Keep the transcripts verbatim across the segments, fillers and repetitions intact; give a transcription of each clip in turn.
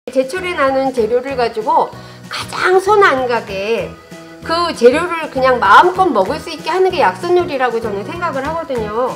제철에 나는 재료를 가지고 가장 손 안 가게 그 재료를 그냥 마음껏 먹을 수 있게 하는 게 약선 요리라고 저는 생각을 하거든요.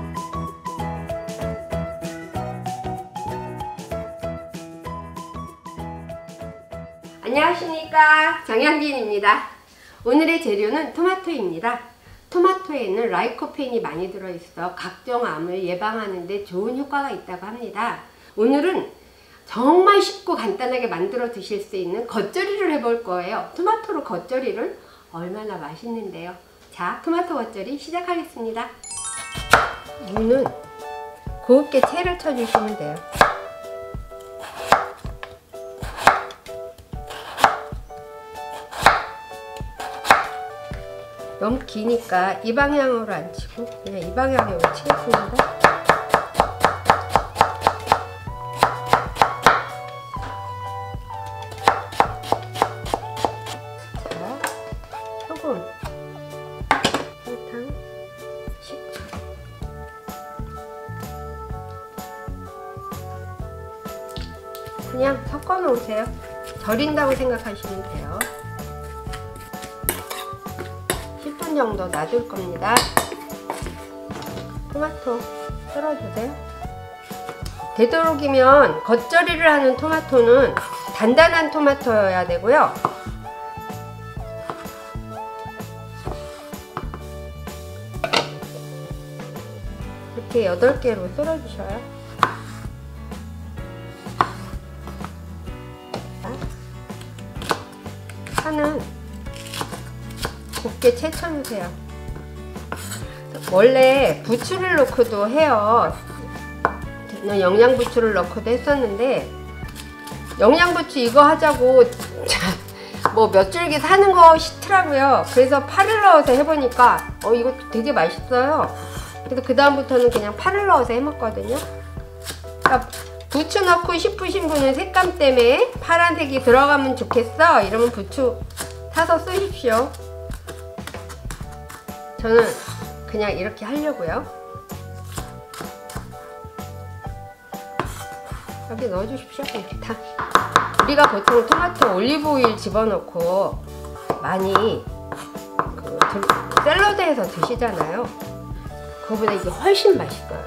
안녕하십니까, 정영진입니다. 오늘의 재료는 토마토입니다. 토마토에는 라이코펜이 많이 들어있어 각종 암을 예방하는 데 좋은 효과가 있다고 합니다. 오늘은 정말 쉽고 간단하게 만들어 드실 수 있는 겉절이를 해볼 거예요. 토마토로 겉절이를 얼마나 맛있는데요. 자, 토마토 겉절이 시작하겠습니다. 무는 곱게 채를 쳐주시면 돼요. 너무 기니까 이 방향으로 안 치고 그냥 이 방향으로 치겠습니다. 소금, 설탕, 식초. 그냥 섞어 놓으세요. 절인다고 생각하시면 돼요. 십 분 정도 놔둘 겁니다. 토마토 썰어주세요. 되도록이면 겉절이를 하는 토마토는 단단한 토마토여야 되고요. 이렇게 여덟 개로 썰어주셔요. 파는 곱게 채쳐주세요. 원래 부추를 넣고도 해요. 영양부추를 넣고도 했었는데 영양부추 이거 하자고 뭐 몇 줄기 사는 거 싫더라고요. 그래서 파를 넣어서 해보니까 어 이거 되게 맛있어요. 그래서 그 다음부터는 그냥 파를 넣어서 해먹거든요. 그러니까 부추 넣고 싶으신 분은 색감 때문에 파란색이 들어가면 좋겠어 이러면 부추 사서 쓰십시오. 저는 그냥 이렇게 하려고요. 여기 넣어주십시오. 이렇게 다. 우리가 보통 토마토 올리브오일 집어넣고 많이 그 샐러드에서 드시잖아요. 그거보다 이게 훨씬 맛있어요.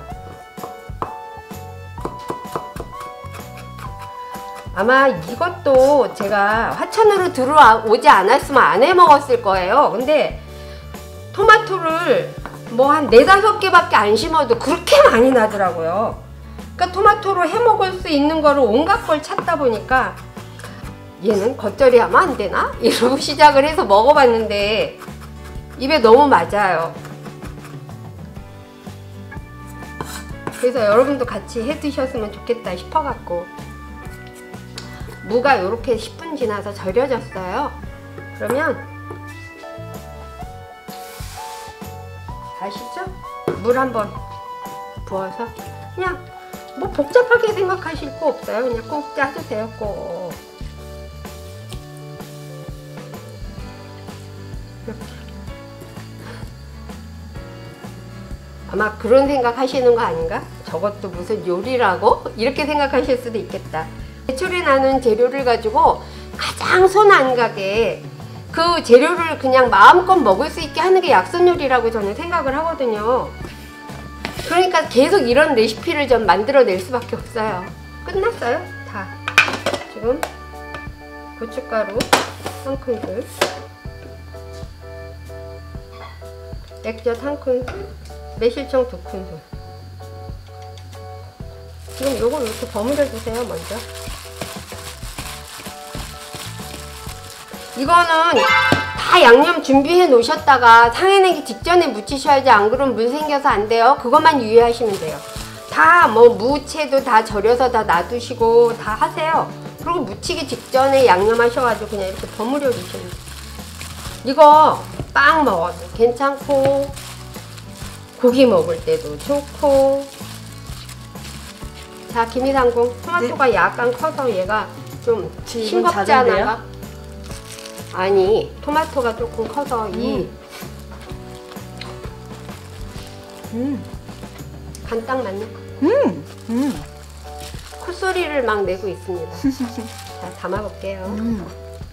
아마 이것도 제가 화천으로 들어오지 않았으면 안 해 먹었을 거예요. 근데 토마토를 뭐 한 네다섯 개밖에 안 심어도 그렇게 많이 나더라고요. 그러니까 토마토로 해 먹을 수 있는 거를 온갖 걸 찾다 보니까 얘는 겉절이 하면 안 되나? 이러고 시작을 해서 먹어봤는데 입에 너무 맞아요. 그래서 여러분도 같이 해 드셨으면 좋겠다 싶어갖고 무가 이렇게 십 분 지나서 절여졌어요. 그러면 아시죠? 물 한번 부어서 그냥 뭐 복잡하게 생각하실 거 없어요. 그냥 꼭 짜주세요. 꼭 이렇게. 아마 그런 생각 하시는 거 아닌가? 저것도 무슨 요리라고? 이렇게 생각하실 수도 있겠다. 제철에 나는 재료를 가지고 가장 손 안 가게 그 재료를 그냥 마음껏 먹을 수 있게 하는 게 약선 요리라고 저는 생각을 하거든요. 그러니까 계속 이런 레시피를 좀 만들어낼 수밖에 없어요. 끝났어요. 다. 지금 고춧가루 한 큰술, 액젓 한 큰술, 매실청 두 큰술. 지금 요걸 이렇게 버무려 주세요. 먼저. 이거는 다 양념 준비해 놓으셨다가 상해내기 직전에 무치셔야지. 안 그러면 물 생겨서 안 돼요. 그것만 유의하시면 돼요. 다 뭐 무채도 다 절여서 다 놔두시고 다 하세요. 그리고 무치기 직전에 양념 하셔가지고 그냥 이렇게 버무려 주시면 돼요. 이거 빵 먹어도 괜찮고 고기 먹을 때도 좋고. 자, 김이상궁 토마토가 네. 약간 커서 얘가 좀 싱겁지 않아가? 아니, 토마토가 조금 커서 음. 이 음. 간 딱 맞는 거. 음. 음. 콧소리를 막 내고 있습니다. 자, 담아볼게요. 음.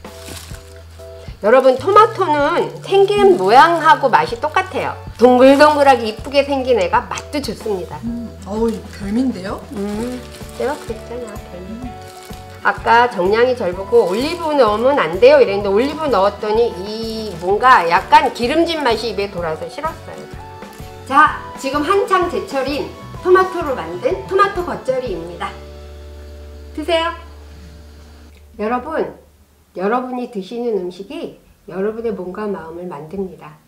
여러분, 토마토는 생긴 모양하고 맛이 똑같아요. 동글동글하게 이쁘게 생긴 애가 맛도 좋습니다. 음. 어우, 별미인데요? 음, 내가 그랬잖아, 별미. 아까 정량이 절 보고 올리브 넣으면 안 돼요 이랬는데 올리브 넣었더니 이 뭔가 약간 기름진 맛이 입에 돌아서 싫었어요. 자, 지금 한창 제철인 토마토로 만든 토마토 겉절이입니다. 드세요. 여러분, 여러분이 드시는 음식이 여러분의 몸과 마음을 만듭니다.